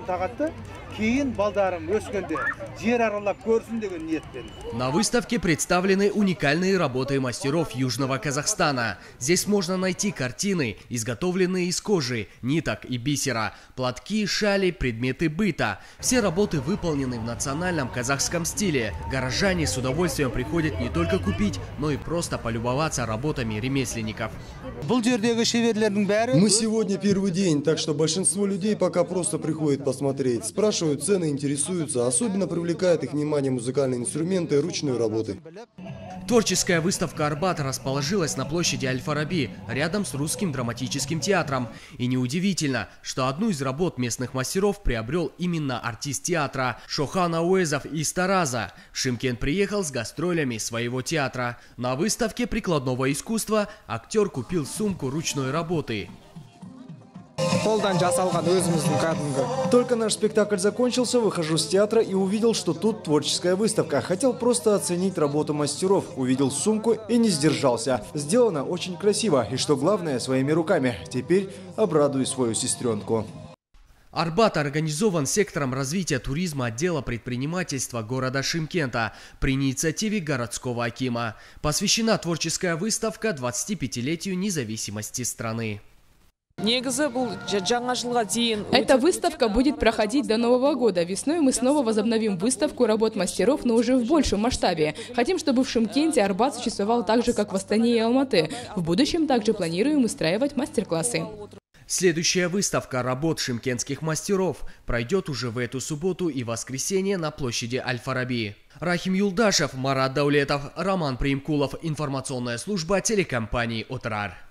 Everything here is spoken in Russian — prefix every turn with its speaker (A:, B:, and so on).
A: тағатты, кейін балдарым өскенде жер аралап көрсін деген ниетпен.
B: На выставке представлены уникальные работы мастеров Южного Казахстана. Здесь можно найти картины, изготовленные из кожи, ниток и бисера, платки, шали, предметы быта. Все работы выполнены в национальном казахском стиле. Горожане с удовольствием приходят не только купить, но и просто полюбоваться работами ремесленников.
C: Мы сегодня первый день, так что большинство людей пока просто приходят посмотреть. Спрашивают цены, интересуются. Особенно привлекает их внимание музыкальные инструменты и ручной работы.
B: Творческая выставка «Арбат» расположилась на площади Аль-Фараби, рядом с Русским драматическим театром. И неудивительно, что одну из работ местных мастеров приобрел именно артист театра Шохан Ауэзов из Тараза. В Шымкент приехал с гастролями своего театра. На выставке прикладного искусства актер купил сумку ручной работы.
D: Только наш спектакль закончился, выхожу с театра и увидел, что тут творческая выставка. Хотел просто оценить работу мастеров. Увидел сумку и не сдержался. Сделано очень красиво и, что главное, своими руками. Теперь обрадую свою сестренку.
B: Арбат организован сектором развития туризма отдела предпринимательства города Шымкента при инициативе городского акима. Посвящена творческая выставка 25-летию независимости страны.
E: Эта выставка будет проходить до Нового года. Весной мы снова возобновим выставку работ мастеров, но уже в большем масштабе. Хотим, чтобы в Шымкенте Арбат существовал так же, как в Астане и Алматы. В будущем также планируем устраивать мастер-классы.
B: Следующая выставка работ шымкентских мастеров пройдет уже в эту субботу и воскресенье на площади Аль-Фараби. Рахим Юлдашев, Марат Даулетов, Роман Примкулов. Информационная служба телекомпании «Отрар».